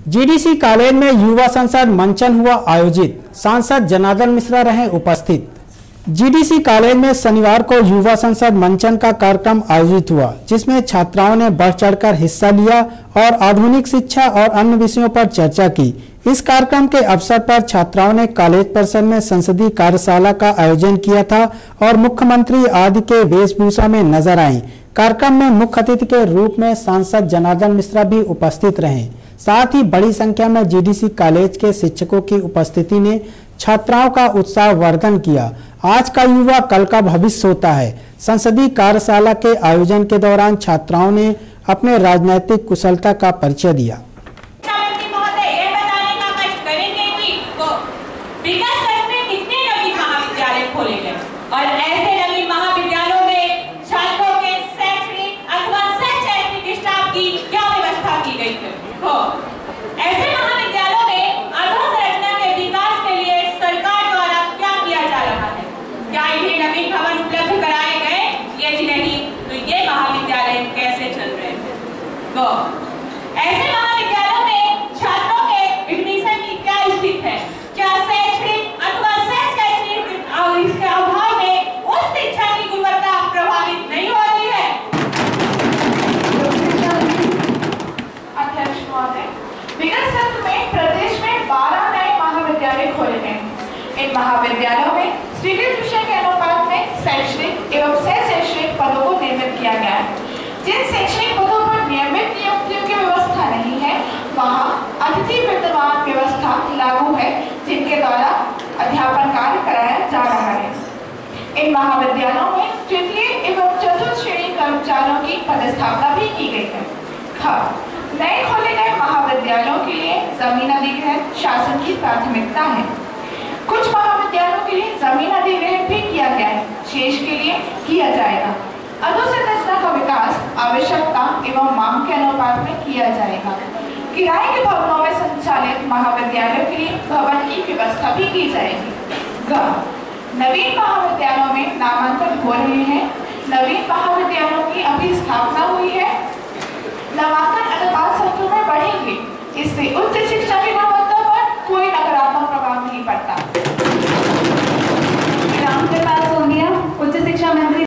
GDC college में युवा संसद मंचन हुआ आयोजित, सांसद जनार्दन मिश्रा रहे उपस्थित। जीडीसी कॉलेज में शनिवार को युवा संसद मंचन का कार्यक्रम आयोजित हुआ, जिसमें छात्राओं ने बढ़ चढ़कर हिस्सा लिया और आधुनिक शिक्षा और अन्य विषयों पर चर्चा की। इस कार्यक्रम के अवसर पर छात्राओं ने कॉलेज परिसर में संसदीय कार्यशाला का आयोजन किया था और मुख्यमंत्री आदि के वेशभूषा में नजर आए। कार्यक्रम में मुख्य अतिथि के रूप में सांसद जनार्दन मिश्रा भी उपस्थित रहे। साथ ही बड़ी संख्या में जीडीसी कॉलेज के शिक्षकों की उपस्थिति ने छात्राओं का उत्साहवर्धन किया। आज का युवा कल का भविष्य होता है। संसदीय कार्यशाला के आयोजन के दौरान छात्राओं ने अपने राजनीतिक कुशलता का परिचय दिया। ऐसे महाविद्यालयों में छात्रों के एडमिशन की क्या स्थिति है? क्या शैक्षणिक अथवा शैक्षणिक इसके अभाव में उस शिक्षा की गुणवत्ता प्रभावित नहीं हो रही है? अध्यक्ष महोदय, विगत सत्र में प्रदेश में 12 नए महाविद्यालय खोले गए। इन महाविद्यालयों में स्वीकृत विषय के अनुपात में शैक्षणिक एवं शैक्षणिक पदों को निर्मित किया गया है। जिन शैक्षणिक पदों पर नियमित नियुक्तियों की व्यवस्था नहीं है, वहां अतिथि विद्यमान व्यवस्था लागू है, जिनके द्वारा अध्यापन कार्य कराया जा रहा है। इन महाविद्यालयों में तृतीय एवं चतुर्थ श्रेणी कर्मचारियों की पदस्थापना भी की गई है। नए खोले गए महाविद्यालयों के लिए जमीन अधिग्रहण शासन की प्राथमिकता है। कुछ महाविद्यालयों के लिए जमीन अधिग्रहण भी किया गया है, शेष के लिए किया जाएगा। अधोसंरचना का विकास आवश्यकता एवं मांग के अनुपात में किया जाएगा। किराए के भवनों में संचालित महाविद्यालयों के लिए भवन की व्यवस्था भी की जाएगी। नवीन महाविद्यालयों में नामांकन हो रहे हैं। नवीन महाविद्यालयों की अभी स्थापना हुई है। नामांकन अनुपात